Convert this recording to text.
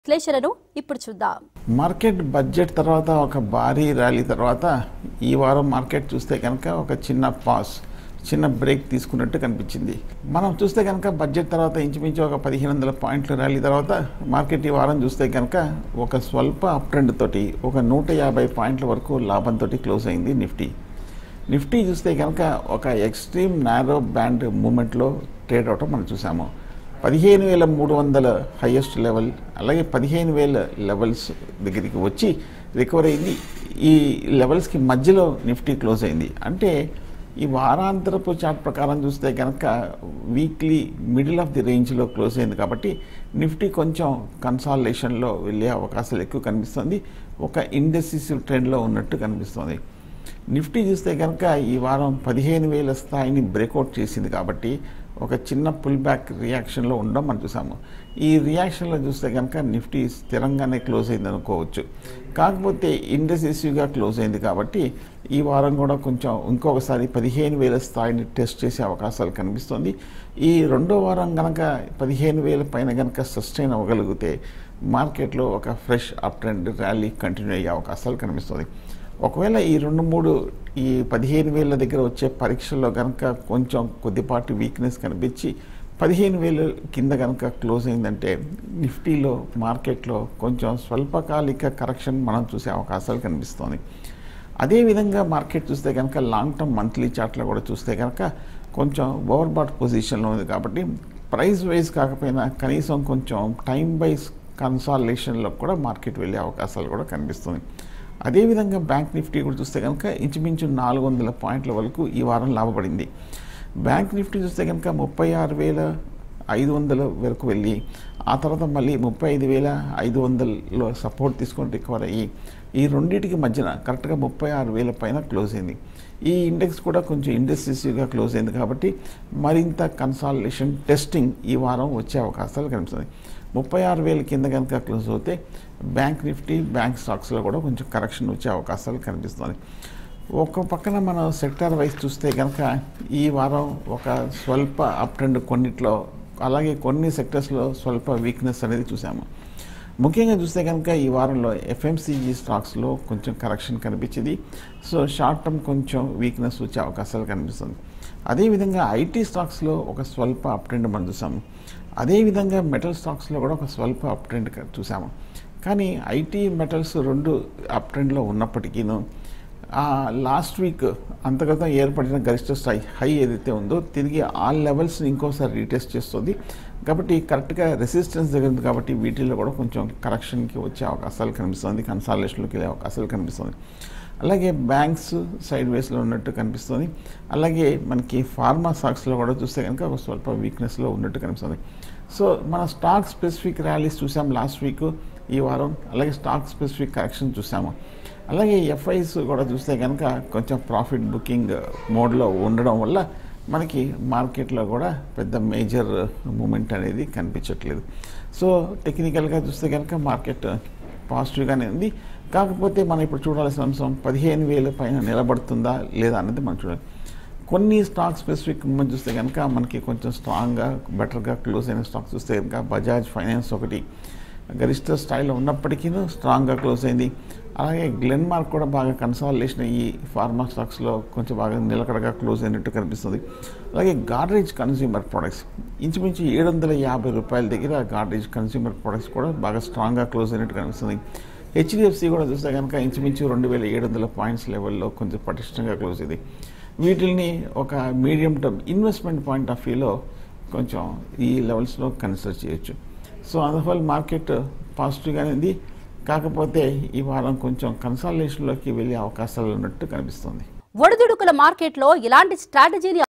విశ్లేషణను ఇప్పుడు చూద్దాం. మార్కెట్ బడ్జెట్ తర్వాత ఒక భారీ ర్యాలీ తర్వాత ఈ వారం మార్కెట్ చూస్తే కనుక ఒక చిన్న బ్రేక్ తీసుకున్నట్టు కనిపించింది. మనం చూస్తే కనుక బడ్జెట్ తర్వాత ఇంచుమించు ఒక 1500 పాయింట్ల ర్యాలీ తర్వాత మార్కెట్ ఈ వారం చూస్తే కనుక ఒక స్వల్ప అప్ ట్రెండ్ తోటి ఒక 150 పాయింట్ల వరకు లాభంతో క్లోజ్ అయింది నిఫ్టీ చూస్తే కనుక ఒక ఎక్స్ట్రీమ్ నారో బ్యాండ్ మూమెంట్లో ట్రేడ్ అవటం మనం చూసాము. 15,300 హైయెస్ట్ లెవెల్, అలాగే 15,000 లెవెల్స్ దగ్గరికి వచ్చి రికవర్ అయింది. ఈ లెవెల్స్కి మధ్యలో నిఫ్టీ క్లోజ్ అయింది. అంటే ఈ వారాంతరపు చార్ట్ ప్రకారం చూస్తే కనుక వీక్లీ మిడిల్ ఆఫ్ ది రేంజ్లో క్లోజ్ అయింది కాబట్టి నిఫ్టీ కొంచెం కన్సాలిడేషన్లో వెళ్ళే అవకాశాలు ఎక్కువ కనిపిస్తుంది. ఒక ఇండెసిసివ్ ట్రెండ్లో ఉన్నట్టు కనిపిస్తుంది. నిఫ్టీ చూస్తే కనుక ఈ వారం 15,000 స్థాయిని బ్రేక్అవుట్ చేసింది కాబట్టి ఒక చిన్న పుల్ బ్యాక్ రియాక్షన్లో ఉండడం మనం చూసాము. ఈ రియాక్షన్లో చూస్తే కనుక నిఫ్టీ స్థిరంగానే క్లోజ్ అయింది అనుకోవచ్చు. కాకపోతే ఇండెసిసివ్గా క్లోజ్ అయింది కాబట్టి ఈ వారం కూడా కొంచెం ఇంకొకసారి 15,000 స్థాయిని టెస్ట్ చేసే అవకాశాలు కనిపిస్తుంది. ఈ రెండో వారం కనుక 15,000 పైన కనుక సస్టైన్ అవ్వగలిగితే మార్కెట్లో ఒక fresh up trend rally continue అయ్యే అవకాశాలు కనిపిస్తుంది. ఒకవేళ ఈ 2-3 ఈ 15,000 దగ్గర వచ్చే పరీక్షల్లో కనుక కొంచెం కొద్దిపాటి వీక్నెస్ కనిపించి 15,000 కింద కనుక క్లోజ్ అయిందంటే నిఫ్టీలో మార్కెట్లో కొంచెం స్వల్పకాలిక కరెక్షన్ మనం చూసే అవకాశాలు కనిపిస్తుంది. అదేవిధంగా మార్కెట్ చూస్తే కనుక లాంగ్ టర్మ్ మంత్లీ చార్ట్లో కూడా చూస్తే కనుక కొంచెం ఓవర్బాట్ పొజిషన్లో ఉంది కాబట్టి ప్రైస్ వైజ్ కాకపోయినా కనీసం కొంచెం టైం వైజ్ కన్సాలిడేషన్లో కూడా మార్కెట్ వెళ్ళే అవకాశాలు కూడా కనిపిస్తుంది. అదేవిధంగా బ్యాంక్ నిఫ్టీ కూడా చూస్తే కనుక ఇంచుమించు 400 పాయింట్ల వరకు ఈ వారం లాభపడింది. బ్యాంక్ నిఫ్టీ చూస్తే కనుక 36,500 వరకు వెళ్ళి ఆ తర్వాత మళ్ళీ 35,500లో సపోర్ట్ తీసుకొని రికవర్ అయ్యి ఈ రెండింటికి మధ్యన కరెక్ట్గా 36,000 పైన క్లోజ్ అయింది. ఈ ఇండెక్స్ కూడా కొంచెం ఇండెసిసివ్గా క్లోజ్ అయింది కాబట్టి మరింత కన్సాలిడేషన్ టెస్టింగ్ ఈ వారం వచ్చే అవకాశాలు కనిపిస్తుంది. 36,000 కింద కనుక క్లోజ్ అవుతే బ్యాంక్ నిఫ్టీ బ్యాంక్ స్టాక్స్లో కూడా కొంచెం కరెక్షన్ వచ్చే అవకాశాలు కనిపిస్తుంది. ఒక పక్కన మనం సెక్టార్ వైజ్ చూస్తే కనుక ఈ వారం ఒక స్వల్ప అప్ ట్రెండ్ కొన్నిట్లో, అలాగే కొన్ని సెక్టర్స్లో స్వల్ప వీక్నెస్ అనేది చూసాము. ముఖ్యంగా చూస్తే కనుక ఈ వారంలో ఎఫ్ఎంసీజీ స్టాక్స్లో కొంచెం కరెక్షన్ కనిపించింది. సో షార్ట్ టర్మ్ కొంచెం వీక్నెస్ వచ్చే అవకాశాలు కనిపిస్తుంది. అదేవిధంగా ఐటీ స్టాక్స్లో ఒక స్వల్ప అప్ ట్రెండ్ మనం చూసాము. అదేవిధంగా మెటల్ స్టాక్స్లో కూడా ఒక స్వల్ప అప్ ట్రెండ్ చూసాము. కానీ ఐటీ మెటల్స్ రెండు అప్ ట్రెండ్లో ఉన్నప్పటికీను లాస్ట్ వీక్ అంతర్గతం ఏర్పడిన గరిష్ట స్థాయి హై ఏదైతే ఉందో తిరిగి ఆ లెవెల్స్ని ఇంకోసారి రీటెస్ట్ చేస్తుంది కాబట్టి కరెక్ట్గా రెసిస్టెన్స్ దగ్గర ఉంది కాబట్టి వీటిల్లో కూడా కొంచెం కరెక్షన్కి వచ్చే అవకాశాలు కనిపిస్తుంది, కన్సాలిడేషన్లోకి వెళ్ళే అవకాశాలు కనిపిస్తుంది. అలాగే బ్యాంక్స్ సైడ్ వేస్లో ఉన్నట్టు కనిపిస్తుంది. అలాగే మనకి ఫార్మా స్టాక్స్లో కూడా చూస్తే కనుక ఒక స్వల్ప వీక్నెస్లో ఉన్నట్టు కనిపిస్తుంది. సో మన స్టాక్ స్పెసిఫిక్ ర్యాలీస్ చూసాం లాస్ట్ వీక్, ఈ వారం అలాగే స్టాక్ స్పెసిఫిక్ కరెక్షన్ చూసాము. అలాగే ఎఫ్ఐస్ కూడా చూస్తే కనుక కొంచెం ప్రాఫిట్ బుకింగ్ మోడ్లో ఉండడం వల్ల మనకి మార్కెట్లో కూడా పెద్ద మేజర్ మూమెంట్ అనేది కనిపించట్లేదు. సో టెక్నికల్గా చూస్తే కనుక మార్కెట్ పాజిటివ్గానే ఉంది. కాకపోతే మనం ఇప్పుడు చూడాల్సిన అంశం 15,000 పైన నిలబడుతుందా లేదా అనేది మనం చూడాలి. కొన్ని స్టాక్ స్పెసిఫిక్ మూమెంట్ చూస్తే కనుక మనకి కొంచెం స్ట్రాంగ్గా బెటర్గా క్లోజ్ అయిన స్టాక్స్ చూస్తే కనుక బజాజ్ ఫైనాన్స్ ఒకటి గరిష్ట స్థాయిలో ఉన్నప్పటికీ స్ట్రాంగ్గా క్లోజ్ అయింది. అలాగే గ్లెన్మార్క్ కూడా బాగా కన్సాలిడేషన్ అయ్యి ఫార్మా స్టాక్స్లో కొంచెం బాగా నిలకడగా క్లోజ్ అయినట్టు కనిపిస్తుంది. అలాగే గాడ్రేజ్ కన్స్యూమర్ ప్రొడక్ట్స్ ఇంచుమించు 750 రూపాయల దగ్గర గాడ్రేజ్ కన్స్యూమర్ ప్రొడక్ట్స్ కూడా బాగా స్ట్రాంగ్గా క్లోజ్ అయినట్టు కనిపిస్తుంది. హెచ్డిఎఫ్సి కూడా చూస్తే కనుక ఇంచుమించు 2,700 పాయింట్స్ లెవెల్లో కొంచెం పటిష్టంగా క్లోజ్ అయింది. వీటిని ఒక medium term investment point of వ్యూలో కొంచెం ఈ లెవెల్స్లో కన్సిడర్ చేయొచ్చు. సో అందువల్ల మార్కెట్ పాజిటివ్గానే ఉంది. కాకపోతే ఈ వారం కొంచెం కన్సాలిడేషన్లోకి వెళ్ళే అవకాశాలు ఉన్నట్టు కనిపిస్తుంది. ఒడిదుడుకుల మార్కెట్లో ఇలాంటి స్ట్రాటజీని